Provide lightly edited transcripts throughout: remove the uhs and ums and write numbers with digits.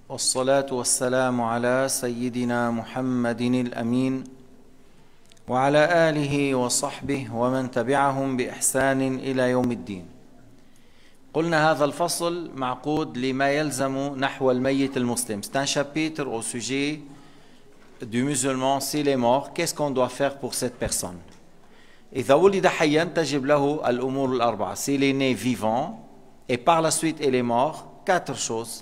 والصلاة والسلام على سيدنا محمد الأمين وعلى آله وصحبه ومن تبعهم بإحسان إلى يوم الدين. قلنا هذا الفصل معقود لما يلزم نحو الميت المسلم. C'est un chapitre au sujet du musulman s'il est mort. Qu'est-ce qu'on doit faire pour cette personne? إذا ولد حيا تجب له الأمور الأربعة. S'il est né vivant et par la suite il est mort, 4 choses.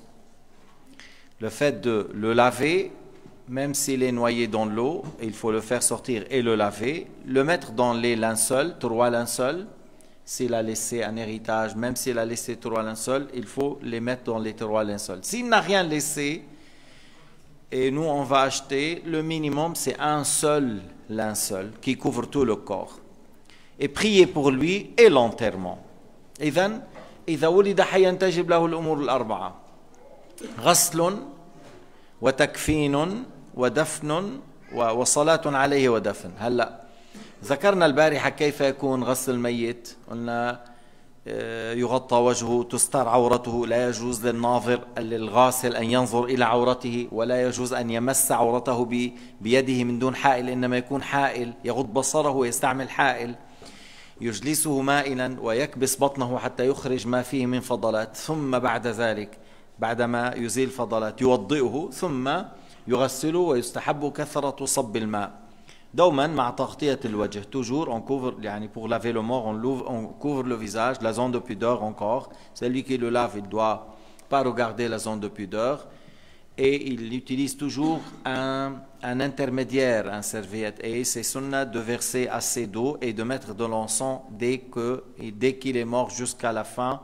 Le fait de le laver, même s'il est noyé dans l'eau, il faut le faire sortir et le laver, le mettre dans les linceuls, 3 linceuls. S'il a laissé un héritage, même s'il a laissé 3 linceuls, il faut les mettre dans les 3 linceuls. S'il n'a rien laissé, et nous on va acheter, le minimum c'est un seul linceul qui couvre tout le corps. Et prier pour lui et l'enterrement. إذا ولد حيا تجب له الأمور الأربعة. غسل وتكفين ودفن وصلاة عليه ودفن. هلا ذكرنا البارحة كيف يكون غسل الميت. قلنا يغطى وجهه، تستر عورته، لا يجوز للناظر للغاسل أن ينظر إلى عورته، ولا يجوز أن يمس عورته بيده من دون حائل، إنما يكون حائل يغض بصره ويستعمل حائل. يجلسه مائلا ويكبس بطنه حتى يخرج ما فيه من فضلات، ثم بعد ذلك بعدما يزيل فضلات يوضئه ثم يغسله، ويستحب كثرة صب الماء دوما مع تغطية الوجه. Toujours on couvre, يعني pour laver le mort on couvre le visage, la zone de pudeur encore. Celui qui le lave, il ne doit pas regarder la zone de pudeur. Et il utilise toujours un intermédiaire, un serviette. Et c'est sunnah de verser assez d'eau et de mettre de l'encens dès qu'il est mort jusqu'à la fin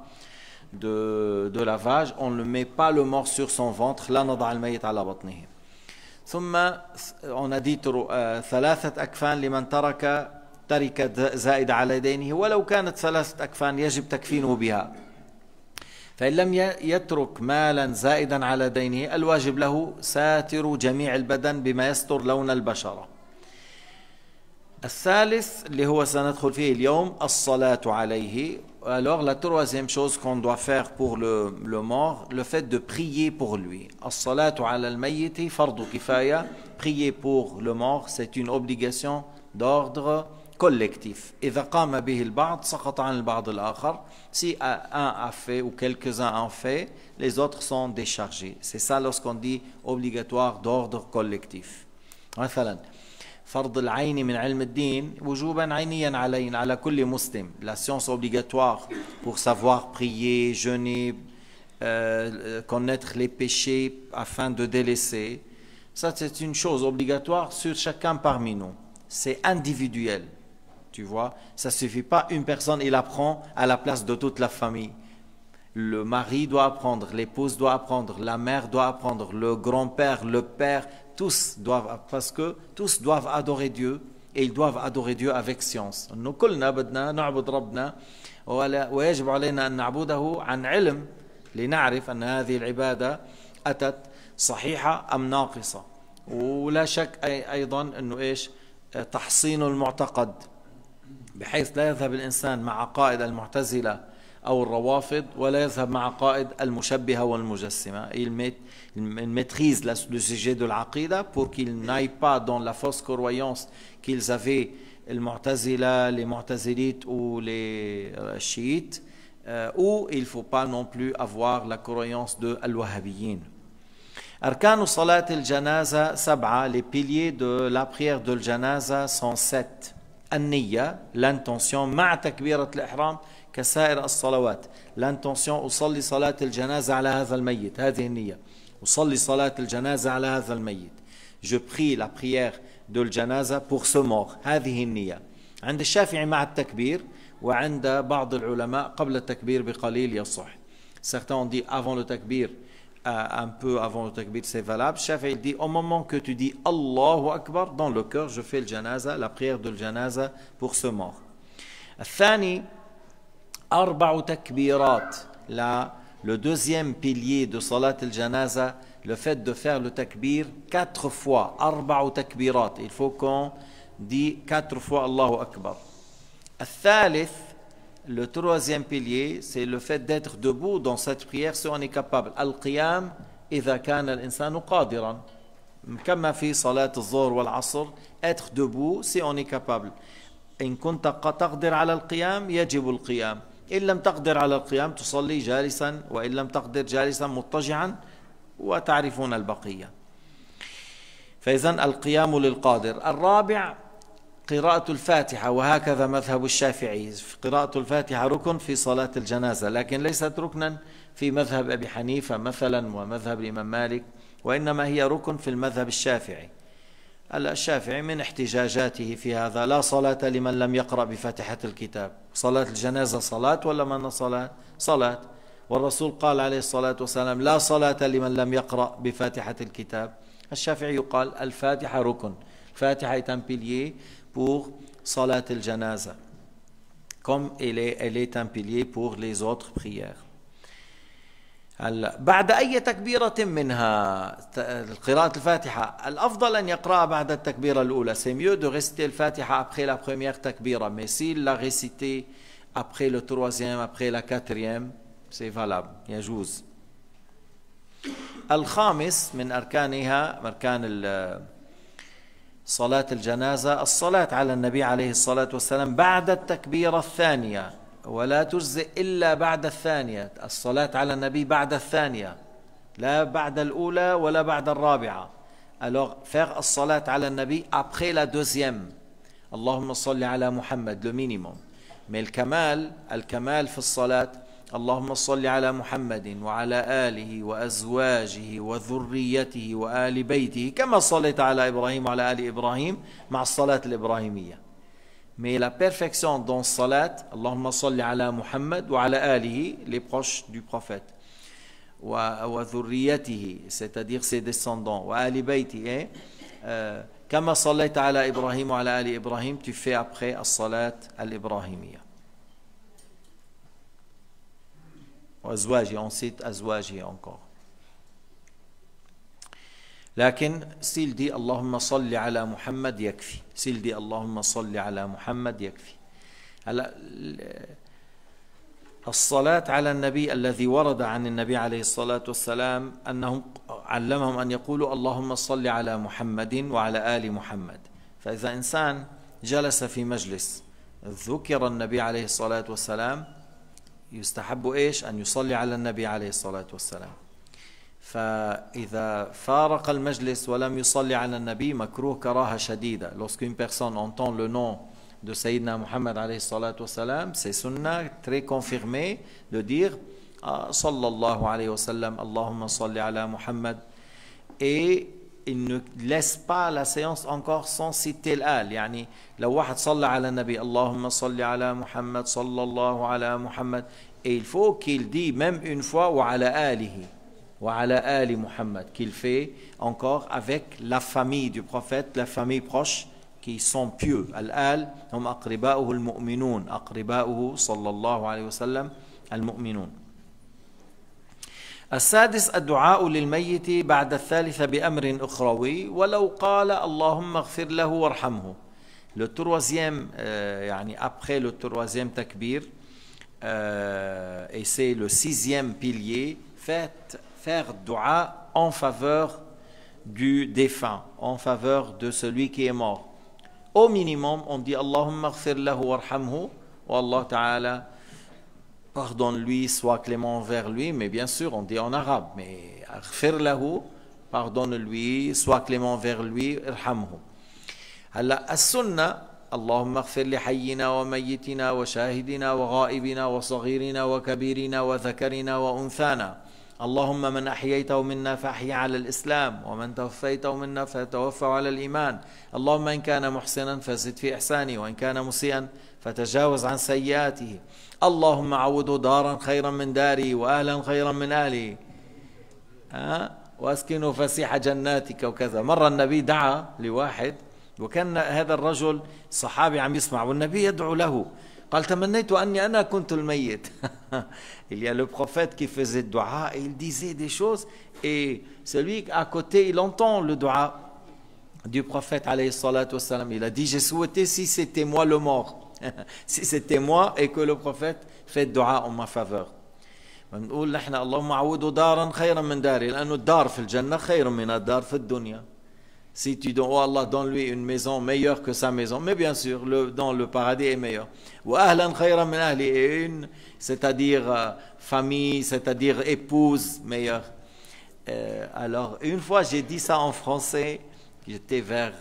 de lavage. On ne met pas le mort sur son ventre. لا نضع الميت على بطنه. ثم on a dit 3 أكفان لمن ترك زائد على دينه ولو كانت 3 أكفان يجب تكفينه بها. فإن لم يترك مالا زائدا على دينه الواجب له ساتر جميع البدن بما يستر لون البشرة. الثالث اللي هو سندخل فيه اليوم الصلاة عليه. Alors la troisième chose qu'on doit faire pour le mort, le fait de prier pour lui. الصلاة على الميت فرض كفاية. Prier pour le mort, c'est une obligation d'ordre collectif. إذا قام به البعض سقط عن البعض الآخر. Si un a fait ou quelques-uns ont fait, les autres sont déchargés. C'est ça lorsqu'on dit obligatoire d'ordre collectif. مثلا فرض العين من علم الدين وجوبا عينيا على كل مسلم. La science obligatoire pour savoir prier, jeûner, connaître les péchés afin de délaisser. Ça c'est une chose obligatoire sur chacun parmi nous. C'est individuel. Tu vois, ça ne suffit pas une personne, il apprend à la place de toute la famille. Le mari doit apprendre, l'épouse doit apprendre, la mère doit apprendre, le grand-père, le père, tous doivent, parce que tous doivent adorer Dieu et ils doivent adorer Dieu avec science. Nous كلنا بدنا نعبد ربنا ويجب علينا أن نعبده عن علم لنعرف أن هذه العبادة أتت صحيحة أم ناقصة. ولا شك أيضا أنه إيش تحصين المعتقد بحيث لا يذهب الإنسان مع قائد المعتزلة أو الروافض ولا يذهب مع قائد المشبهة والمجسمة. Il maîtrise le sujet de l'aqida pour qu'il n'aille pas dans la fausse croyance qu'ils avaient les mu'tazilites ou les chiites, ou il ne faut pas non plus avoir la croyance de al-wahhabiyyin. Arkanu salat al-janaza 7. Les piliers de la prière de al-janaza sont 7. النية, l'intention مع تكبيرة الإحرام كسائر الصلوات. l'intention أصلي صلاة الجنازة على هذا الميت. هذه النية. أصلي صلاة الجنازة على هذا الميت. Je prie la prière de الجنازة pour ce mort. هذه النية. عند الشافعي مع التكبير وعند بعض العلماء قبل التكبير بقليل يصح. Certains ont dit avant le takbir, un peu avant le takbir c'est valable. Shafi'i dit au moment que tu dis Allahu Akbar dans le cœur, je fais le janaza, la prière de janaza pour ce mort. الثاني 4 تكبيرات. Le deuxième pilier de salat al-janaza, le fait de faire le takbir 4 fois. 4 takbirat. Il faut qu'on dit 4 fois Allahu Akbar. الثالث, le troisième pilier, c'est le fait d'être debout dans cette prière si on est capable. Al-qiyam إذا كان الإنسان قادرا، كما في صلاة الظهر والعصر être debout si on est capable. إن كنت تقدر على القيام يجب القيام، إن لم تقدر على القيام تصلي جالسا، وإن لم تقدر جالسا مضطجعا، وتعرفون البقية. فإذن القيام للقادر. الرابع قراءة الفاتحة، وهكذا مذهب الشافعي، قراءة الفاتحة ركن في صلاة الجنازة، لكن ليست ركنا في مذهب أبي حنيفة مثلا ومذهب الإمام مالك، وإنما هي ركن في المذهب الشافعي. الشافعي من احتجاجاته في هذا: لا صلاة لمن لم يقرأ بفاتحة الكتاب. صلاة الجنازة صلاة ولا من صلاة؟ صلاة. والرسول قال عليه الصلاة والسلام: لا صلاة لمن لم يقرأ بفاتحة الكتاب. الشافعي يقال الفاتحة ركن. الفاتحة est un pilier pour صلاة الجنازة comme elle est un pilier pour les autres prières. بعد أي تكبيرة منها قراءة الفاتحة الأفضل أن يقرأ بعد التكبيرة الأولى. C'est mieux de réciter le Fatiha après la première takbira, mais s'il l'a récité après le troisième, après la quatrième, c'est valable, يجوز. الخامس من أركانها، أركان صلاة الجنازة، الصلاة على النبي عليه الصلاة والسلام بعد التكبيرة الثانية، ولا تجزئ إلا بعد الثانية. الصلاة على النبي بعد الثانية، لا بعد الأولى ولا بعد الرابعة. Alors faire الصلاة على النبي après la deuxième. اللهم صل على محمد le minimum. Mais الكمال في الصلاة اللهم صل على محمد وعلى آله وأزواجه وذريته وآل بيته كما صليت على إبراهيم وعلى آل إبراهيم مع الصلاة الإبراهيمية. Mais la perfection dans salat, Allahumma salli ala Muhammad wa ala alihi, les proches du prophète, wa dhurriyatihi, c'est-à-dire ses descendants, wa ali bayti, kama sallayta ala Ibrahim wa ala ali Ibrahim, tu fais après as-salat al-Ibrahimiyya. Wa azwaji, on cite azwaji encore. لكن s'il dit اللهم صل على محمد يكفي. s'il dit اللهم صل على محمد يكفي. هلا الصلاة على النبي الذي ورد عن النبي عليه الصلاة والسلام أنه علمهم أن يقولوا اللهم صل على محمد وعلى آل محمد. فإذا إنسان جلس في مجلس ذكر النبي عليه الصلاة والسلام يستحب إيش؟ أن يصلي على النبي عليه الصلاة والسلام. فإذا فارق المجلس ولم يصلي على النبي مكروه كراهة شديدة. Lorsqu'une personne entend le nom de Sayyidina Muhammad alayhi salatu wassalam, c'est sunnah très confirmé de dire sallallahu alayhi wa sallam, Allahumma salli ala Muhammad, et il ne laisse pas la séance encore sans citer l'al. يعني لو واحد صلى على النبي اللهم صل على محمد صلى الله على محمد, et il faut qu'il dit même une fois وعلى آله وعلى آل محمد, qu'il fait encore avec la famille du prophète, la famille proche qui sont pieux. Al-al hum aqriba'uhu al-mu'minun, aqriba'uhu sallallahu alayhi wa sallam al-mu'minun. السادس الدعاء للميت بعد الثالثة بأمر أخروي ولو قال اللهم اغفر له وارحمه. Le troisième, يعني après le troisième takbir, et c'est le sixième pilier, faire dua en faveur du défunt, en faveur de celui qui est mort. Au minimum, on dit Allahumma ighfir lahu warhamhu, wa Allah ta'ala pardonne-lui, sois clément envers lui, mais bien sûr, on dit en arabe, mais ighfir lahu, pardonne-lui, sois clément envers lui, irhamhu. هلا السنة اللهم اغفر لحينا وميتنا وشاهدنا وغائبنا وصغيرنا وكبيرنا وذكرنا وأنثانا. اللهم من أحييته منا فأحيي على الإسلام ومن توفيته منا فتوفى على الإيمان. اللهم إن كان محسنا فزد في إحسانه وإن كان مسيئا فتجاوز عن سيئاته. اللهم عوضه دارا خيرا من داري وأهلا خيرا من أهلي وأسكنه فسيح جناتك وكذا. مرة النبي دعا لواحد وكان هذا الرجل صحابي عم يسمع والنبي يدعو له, قال تمنيت أني أنا كنت الميت. Il y a le prophète qui faisait dua et il disait des choses et celui à côté il entend le dua du prophète alayhi salatu wassalam. Il a dit j'ai souhaité si c'était moi le mort, si c'était moi et que le prophète fait dua en ma faveur. بنقول نحن اللهم عوده دارا خيرا من داري لأنه الدار في الجنة خير من الدار في الدنيا. Si tu donnes, oh Allah, donne-lui une maison meilleure que sa maison. Mais bien sûr, dans le paradis est meilleur. وأهلا خيرا من أهلي, et une, c'est-à-dire famille, c'est-à-dire épouse meilleure. Alors, une fois, j'ai dit ça en français, j'étais vers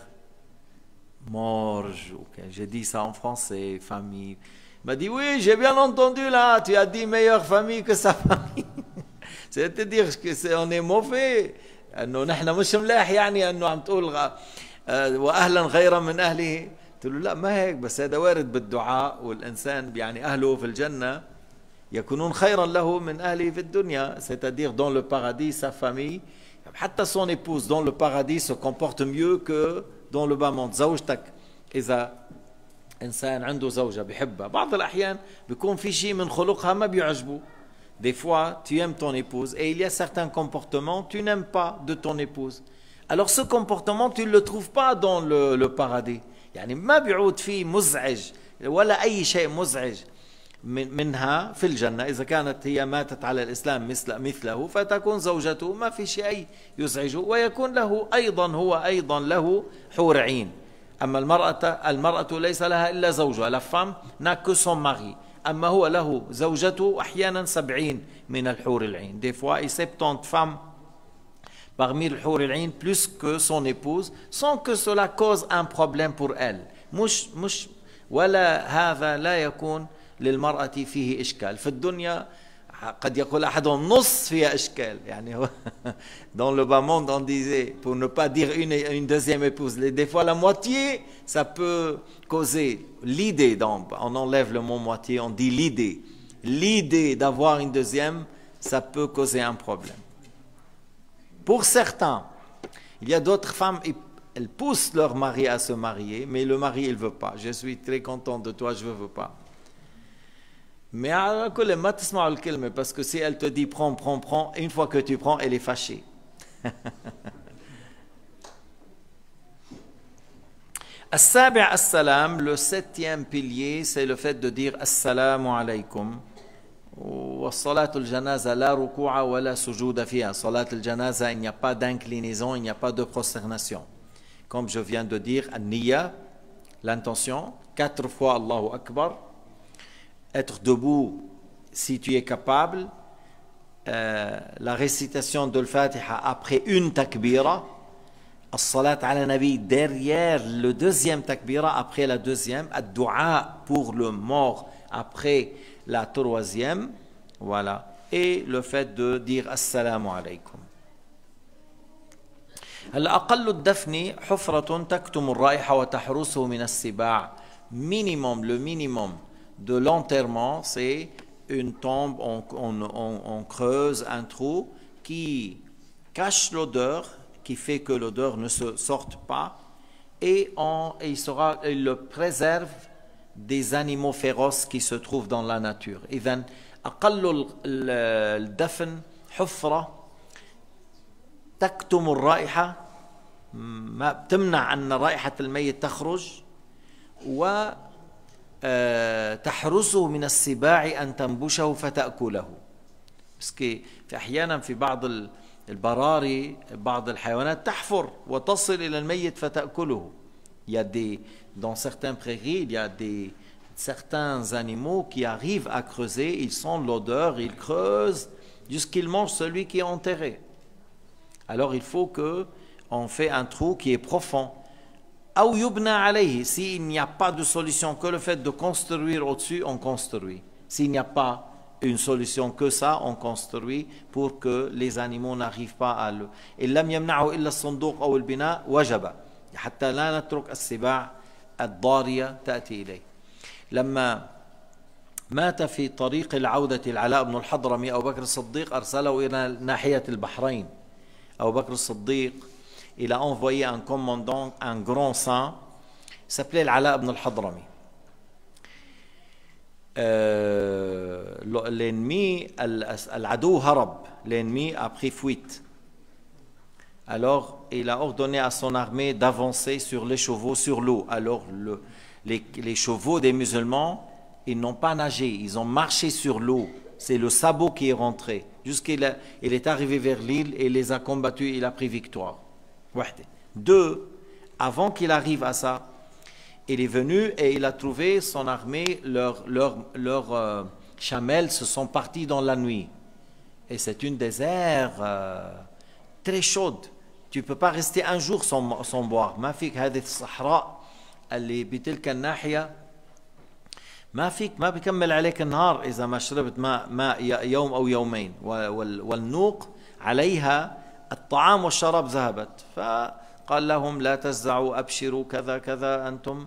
Morges, okay. J'ai dit ça en français, famille. Il m'a dit, oui, j'ai bien entendu là, tu as dit meilleure famille que sa famille. C'est-à-dire qu'on est mauvais. انه نحن مش ملاح يعني انه عم تقول واهلا غير من اهله. قلت له لا ما هيك, بس هذا وارد بالدعاء, والانسان يعني اهله في الجنه يكونون خيرا له من اهله في الدنيا, c'est-à-dire dans le paradis sa famille, حتى son épouse dans le paradis se comporte mieux que dans le bas monde. زوجتك اذا انسان عنده زوجه بحبها, بعض الاحيان بيكون في شيء من خلقها ما بيعجبه. Des fois, tu aimes ton épouse et il y a certains comportements que tu n'aimes pas de ton épouse. Alors ce comportement, tu ne le trouves pas dans le paradis. يعني ما بيعود فيه مزعج ولا أي شيء مزعج منها في الجنة. إذا كانت هي ماتت على الإسلام مثله فتكون زوجته ما في شيء يزعجه, ويكون له أيضا له حور عين. أما المرأة ليس لها إلا زوجها. La femme n'a que son mari. أما هو له زوجته أحيانا 70 من الحور العين. Des fois, et 70 femmes parmi le حور العين plus que son épouse, sans que cela cause un problème pour elle. مش ولا هذا لا يكون للمرأة فيه إشكال. في الدنيا قد يقول أحدهم نص فيها إشكال. يعني dans le bas monde on disait, pour ne pas dire une deuxième épouse, des fois la moitié ça peut causer l'idée. Donc on enlève le mot moitié, on dit l'idée d'avoir une deuxième, ça peut causer un problème pour certains. Il y a d'autres femmes, elles poussent leur mari à se marier, mais le mari il veut pas. Je suis très content de toi, je veux pas. Mais على كل ما تسمعوا الكلمة, parce que si elle te dit prends, une fois que tu prends, elle est fâchée. السابع السلام, le septième pilier, c'est le fait de dire السلام عليكم. والصلاة الجنازة لا ركوع ولا سجود فيها. صلاة الجنازة, il n'y a pas d'inclinaison, il n'y a pas de prosternation. Comme je viens de dire, النية, l'intention, 4 fois Allahu Akbar. Être debout si tu es capable, la récitation de l'Fatiha après une takbira, as-salat ala nabi derrière le deuxième takbira, après la deuxième, ad-dua pour le mort après la troisième, voilà, et le fait de dire assalamu alaykum. هلا أقل الدفن حفرة تكتم الرائحة وتحرسه من السباع. Minimum, le minimum de l'enterrement, c'est une tombe, on creuse un trou qui cache l'odeur, qui fait que l'odeur ne se sorte pas, et il le préserve des animaux féroces qui se trouvent dans la nature. إذن أقل الدفن حفرة تكتم الرائحة, تمنع أن رائحة الميت تخرج, و تحرسه من السباع أن تنبشه فتأكله. بس في أحيانا في بعض البراري بعض الحيوانات تحفر وتصل إلى الميت فتأكله. Il y a dans certains prairies, il y a certains animaux qui arrivent à creuser, ils sentent l'odeur, ils creusent jusqu'ils mangent celui qui est enterré. Alors il faut qu'on fait un trou qui est profond. أو يبنى عليه. S'il n'y a pas de solution que le fait de construire au-dessus, on construit. S'il n'y a pas une solution que ça, on construit pour que les animaux n'arrivent pas à le. إن لم يمنعه إلا الصندوق أو البناء وجب حتى لا نترك السباع الضارية تأتي إليه. لما مات في طريق العودة العلاء بن الحضرمي, أبو بكر الصديق أرسله إلى ناحية البحرين. أبو بكر الصديق, il a envoyé un commandant, un grand saint, il s'appelait Al-Ala ibn al-Hadrami. L'ennemi, Al-Adou Harab, l'ennemi a pris fuite. Alors, il a ordonné à son armée d'avancer sur les chevaux sur l'eau. Alors, les chevaux des musulmans, ils n'ont pas nagé, ils ont marché sur l'eau C'est le sabot qui est rentré. Jusqu'il il est arrivé vers l'île et les a combattus, il a pris victoire. Deux, avant qu'il arrive à ça, il est venu et il a trouvé son armée, leurs chamelles se sont partis dans la nuit. Et c'est une des aires très chaude. Tu ne peux pas rester un jour sans boire. ما فيك هذه الصحراء اللي بتلك الناحية ما فيك ما بيكمل عليك النهار إذا ما شربت ماء يوم أو يومين والنوق عليها الطعام والشراب ذهبت فقال لهم لا تزعوا أبشروا كذا كذا أنتم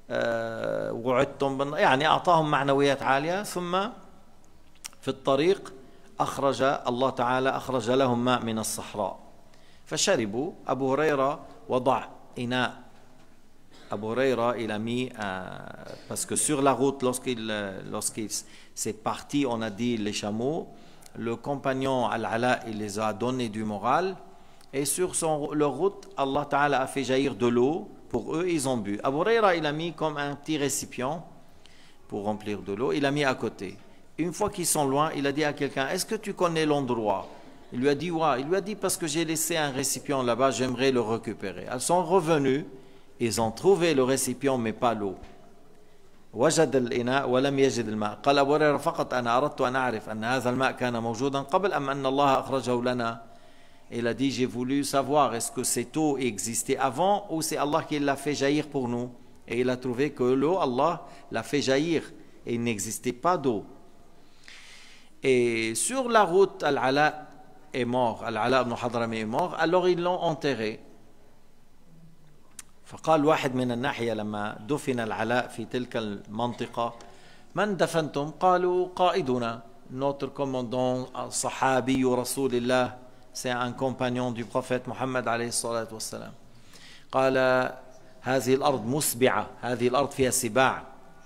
وعدتم يعني أعطاهم معنويات عالية ثم في الطريق أخرج الله تعالى أخرج لهم ماء من الصحراء فشربوا. أبو هريرة وضع إناء. Abu Huraira, il a mis, parce que sur la route, lorsqu'il s'est parti, on a dit les chameaux, le compagnon Al-Ala, il les a donné du moral, et sur leur route, Allah Ta'ala a fait jaillir de l'eau, pour eux, ils ont bu. Abu Huraira, il a mis comme un petit récipient pour remplir de l'eau, il a mis à côté. Une fois qu'ils sont loin, il a dit à quelqu'un, est-ce que tu connais l'endroit? Il lui a dit, ouais. Il lui a dit, parce que j'ai laissé un récipient là-bas, j'aimerais le récupérer. Elles sont revenues. Ils ont trouvé le récipient mais pas l'eau. وجد الإناء ولم يجد الماء. قال أبو هريرة فقط أنا أردت أن أعرف أن هذا الماء كان موجودا قبل أم أن الله أخرجه لنا. Il a dit j'ai voulu savoir est-ce que cette eau existait avant ou c'est Allah qui l'a fait jaillir pour nous. Et il a trouvé que l'eau Allah l'a fait jaillir et il n'existait pas d'eau. Et sur la route Al-Ala est mort. Al-Ala ibn Hadrami est mort. Alors ils l'ont enterré. فقال واحد من الناحية لما دفن العلاء في تلك المنطقة من دفنتم؟ قالوا قائدنا notre commandant صحابي رسول الله c'est un compagnon du prophète Mohammed عليه الصلاة والسلام. قال هذه الأرض مسبعة هذه الأرض فيها سباع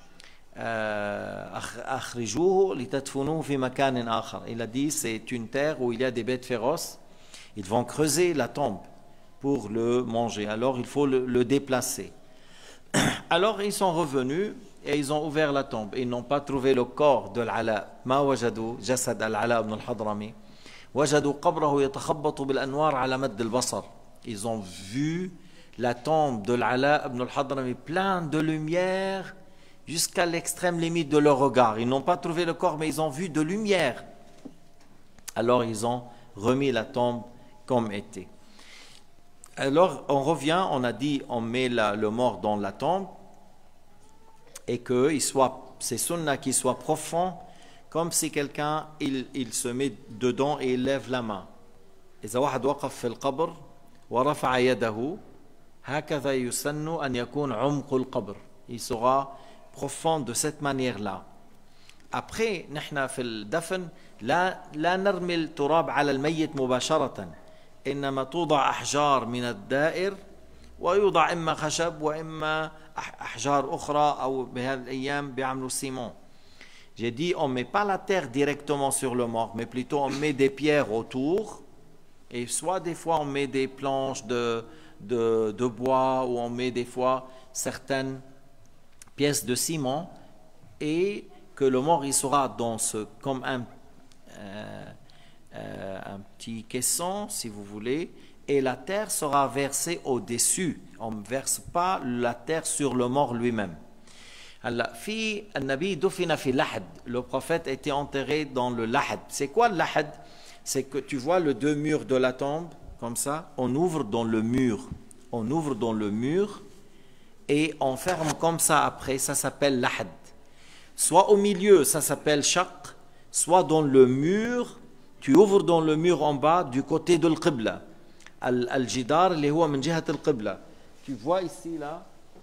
أخرجوه لتدفنوه في مكان آخر. Il a dit c'est une terre où il y a des bêtes féroces. Ils vont creuser la tombe pour le manger. Alors il faut le déplacer. Alors ils sont revenus et ils ont ouvert la tombe. Ils n'ont pas trouvé le corps de Al-Ala. ما وجدوا جسد العلاء بن الحضرمي. وجدوا قبره يتخبط بالأنوار على مد البصر. Ils ont vu la tombe de Al-Ala ibn al-Hadrami plein de lumière jusqu'à l'extrême limite de leur regard. Ils n'ont pas trouvé le corps mais ils ont vu de lumière. Alors ils ont remis la tombe comme était. Alors, on revient, on a dit, on met le mort dans la tombe et que c'est sunna qu'il soit profond, comme si quelqu'un, il se met dedans et il lève la main. إذا واحد وقف في القبر ورفع يده هكذا يسن أن يكون عمق القبر. Il sera profond de cette manière-là. Après, نحن في الدفن لا نرمي التراب على الميت مباشرة. إنما توضع أحجار من الدائر ويوضع إما خشب وإما أحجار أخرى أو بهذه الأيام بيعملوا سيمون. J'ai dit on ne met pas la terre directement sur le mort mais plutôt on met des pierres autour et soit des fois on met des planches de bois ou on met des fois certaines pièces de ciment et que le mort il sera dans comme un petit caisson si vous voulez et la terre sera versée au-dessus. On ne verse pas la terre sur le mort lui-même. Le prophète était enterré dans le lahad. C'est quoi le lahad? C'est que tu vois les deux murs de la tombe comme ça, on ouvre dans le mur. On ouvre dans le mur et on ferme comme ça après, ça s'appelle lahad. Soit au milieu, ça s'appelle shaq, soit dans le mur. Tu ouvres dans le mur en bas du côté de l'Qibla. Al-Jidar, اللي هو من جهة القبلة. Tu vois ici là,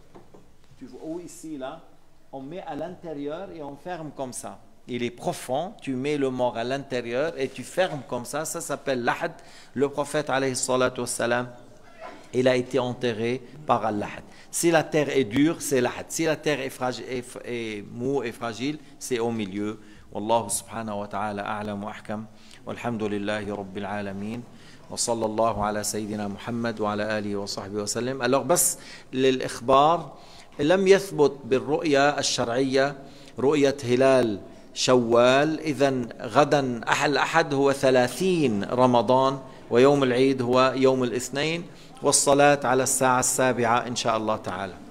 on met à l'intérieur et on ferme comme ça. Il est profond, tu mets le mort à l'intérieur et tu fermes comme ça. Ça s'appelle l'ahad. Le prophète alayhi salatu wassalam, il a été enterré par al-lahad. Si la terre est dure, c'est l'ahad. Si la terre est mou et fragile, c'est au milieu. Wallahu subhanahu wa ta'ala a'lam wa ahkam. والحمد لله رب العالمين وصلى الله على سيدنا محمد وعلى آله وصحبه وسلم. Alors بس للإخبار لم يثبت بالرؤية الشرعية رؤية هلال شوال. إذن غدا الأحد هو 30 رمضان، ويوم العيد هو يوم الاثنين، والصلاة على الساعة 7 إن شاء الله تعالى.